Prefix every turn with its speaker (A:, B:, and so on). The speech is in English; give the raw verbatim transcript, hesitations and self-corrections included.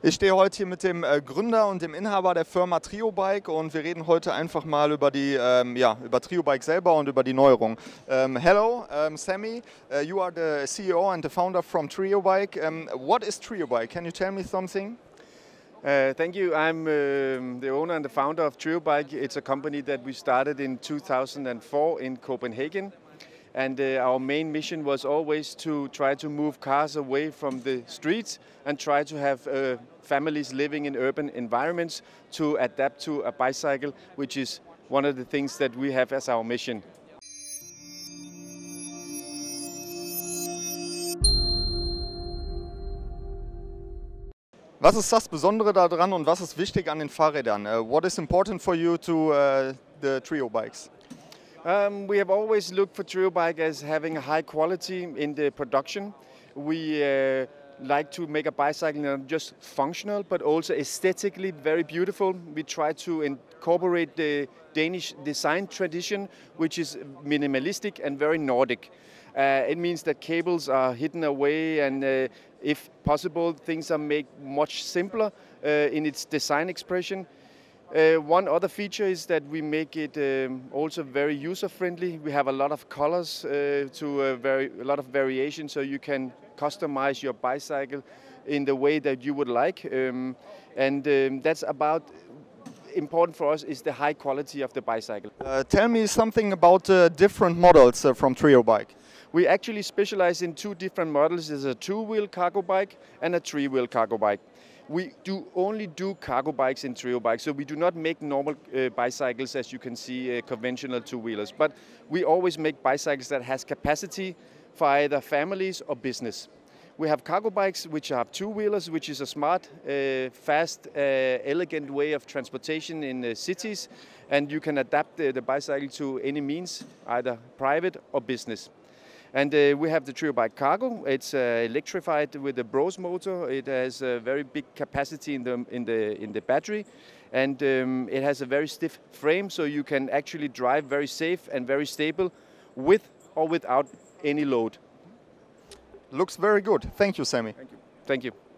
A: Ich stehe heute hier mit dem äh, Gründer und dem Inhaber der Firma Triobike und wir reden heute einfach mal über die, ähm, ja, über Triobike selber und über die Neuerung. Um, hello, um, Sammy, uh, you are the C E O and the founder from Triobike. Um, what is Triobike? Can you tell me something?
B: Uh, thank you. I'm um, the owner and the founder of Triobike. It's a company that we started in two thousand four in Copenhagen. And uh, our main mission was always to try to move cars away from the streets and try to have uh, families living in urban environments to adapt to a bicycle, which is one of the things that we have as our mission.
A: Was ist das Besondere daran und was ist wichtig an den Fahrrädern? Uh, what is important for you to uh, the Triobikes?
B: Um, we have always looked for Triobike as having a high quality in the production. We uh, like to make a bicycle not just functional but also aesthetically very beautiful. We try to incorporate the Danish design tradition, which is minimalistic and very Nordic. Uh, it means that cables are hidden away and uh, if possible things are made much simpler uh, in its design expression. Uh, one other feature is that we make it um, also very user-friendly. We have a lot of colors uh, to a, very, a lot of variation, so you can customize your bicycle in the way that you would like. Um, and um, that's about important for us is the high quality of the bicycle.
A: Uh, tell me something about uh, different models uh, from Triobike.
B: We actually specialize in two different models. There's a two-wheel cargo bike and a three-wheel cargo bike. We do only do cargo bikes in Triobike, so we do not make normal uh, bicycles as you can see, uh, conventional two-wheelers. But we always make bicycles that has capacity for either families or business. We have cargo bikes which have two-wheelers, which is a smart, uh, fast, uh, elegant way of transportation in uh, cities, and you can adapt uh, the bicycle to any means, either private or business. And uh, we have the Triobike Cargo. It's uh, electrified with a Bros motor. It has a very big capacity in the in the in the battery, and um, it has a very stiff frame, so you can actually drive very safe and very stable, with or without any load.
A: Looks very good. Thank you, Sammy.
B: Thank you. Thank you.